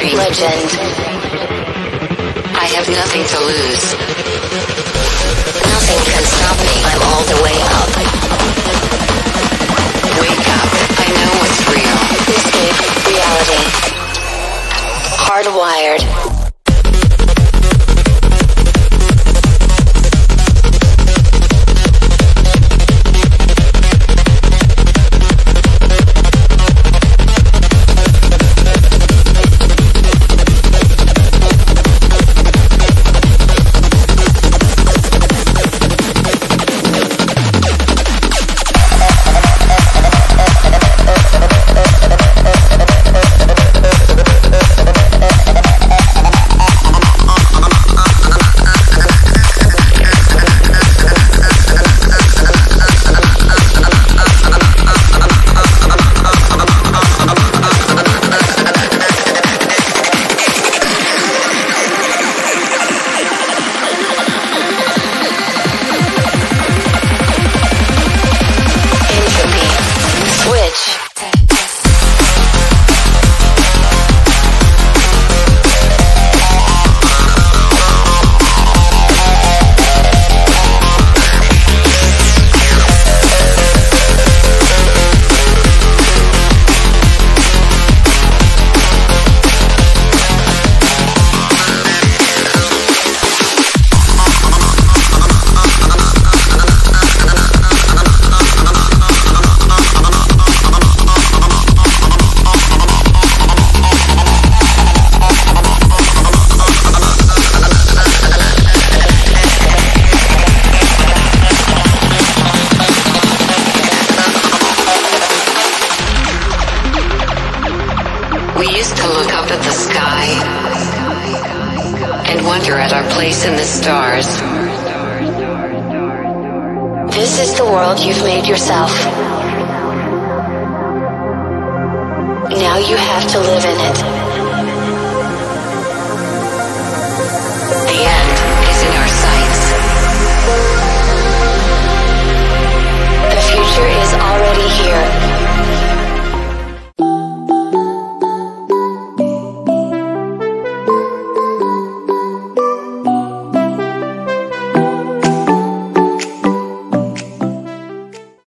street. Legend. I have nothing to lose. Nothing can stop me. I'm all the way up. Wake up. I know what's real. Escape reality. Hardwired. We used to look up at the sky and wonder at our place in the stars. This is the world you've made yourself. Now you have to live in it.